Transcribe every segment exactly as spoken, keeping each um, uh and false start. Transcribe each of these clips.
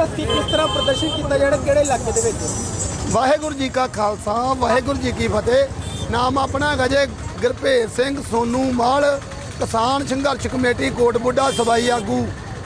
कि किस तरह प्रदर्शन किया जाए किहड़े इलाके दे विच? वाहेगुरू जी का खालसा वाहेगुरू जी की फतेह। नाम अपना गजे गुरभेज सिंह सोनू माल, किसान संघर्ष कमेटी कोटबुड्ढा सबाई आगू।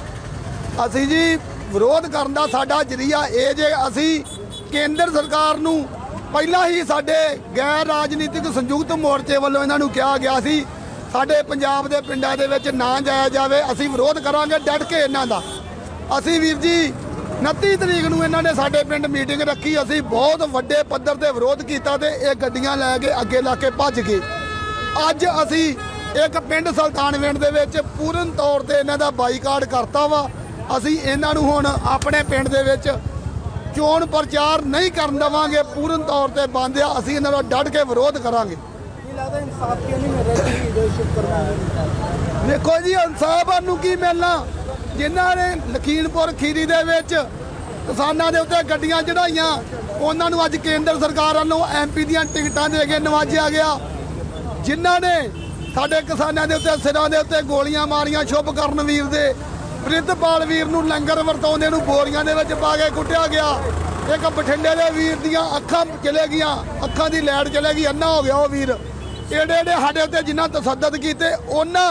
असी जी विरोध करन दा साडा जरिया ये जे असी केंद्र सरकार नूं पहला ही साडे गैर राजनीतिक संयुक्त मोर्चे वालों इन्हां नूं कहा गया सी साडे पंजाब दे पिंडां दे विच ना जाया जावे, असी विरोध करांगे डट के इन्हां दा। असी वीर जी उनती तरीक नूं इन्हां ने साडे पिंड मीटिंग रखी, असी बहुत वड्डे पद्धर ते विरोध कीता ते ये गड्डियां लैके अगे ला के भज गए। अज असी एक पिंड सुल्तानविंड दे विच पूर्ण तौर ते इन्हां दा बाईकाट करता वा। असी इन्हां नूं हुण अपने पिंड दे विच चोण प्रचार नहीं करन देवांगे, पूर्ण तौर ते बंद आ। असी इन्हां दा डट के विरोध करांगे। इंसाफ क्यों नहीं मिल रहा? देखो जी इंसाफ नूं की मिलना, जिन्हां ने लखीमपुर खीरी दे विच किसानां दे उत्ते गड्डियां चढ़ाईयां उन्हां नूं अज केंद्र सरकार वालों एम पी दीयां टिकटां दे के नवाजिया गया। जिन्हां ने साडे किसानां दे उत्ते सिरां दे उत्ते गोलियां मारियां, शुभकरण वीर दे प्रितपाल वीर नूं लंगर वरताउंदे नूं बोरियां दे विच पा के कुੱਟਿਆ गया। एक बठिंडे दे वीर दीयां अखां चले गईयां, अखां दी लैट चले गई, अन्ना हो गया वो वीर। एडे एडे साडे उत्ते जिन्हां तसद्दद कीते उन्हां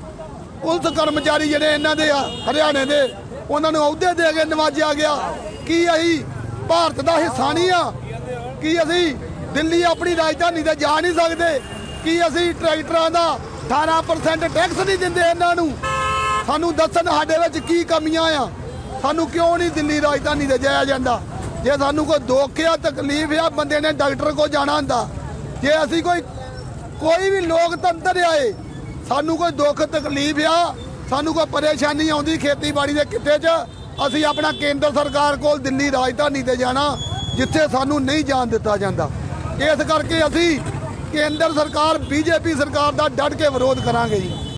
पुलिस कर्मचारी जिहड़े इन्हां दे आ हरियाणे दे उन्हां नूं अहुदे दे के नवाजिया गया। की असीं भारत दा हिस्सा नहीं आ? की असीं दिल्ली अपनी राजधानी ते जा नहीं सकदे? की असीं ट्रैक्टरां दा अठारह परसेंट टैक्स नहीं दिंदे इन्हां नूं? सानूं दस्सण साडे विच की कमियां आ? सानूं क्यों नहीं दिल्ली राजधानी ते जाया जांदा? जे सानूं कोई दुख या तकलीफ या बंदे ने डॉक्टर को जाना हुंदा, जे असीं कोई कोई भी लोकतंत्र आए सानू कोई दुख तकलीफ आ, सानू कोई परेशानी आउंदी खेतीबाड़ी के किते च, असी अपना केंद्र सरकार को दिल्ली राजधानी ते जाना जिथे सानू नहीं जान दिता जाता। इस करके असी केंद्र सरकार बीजेपी सरकार का डट के विरोध करांगे जी।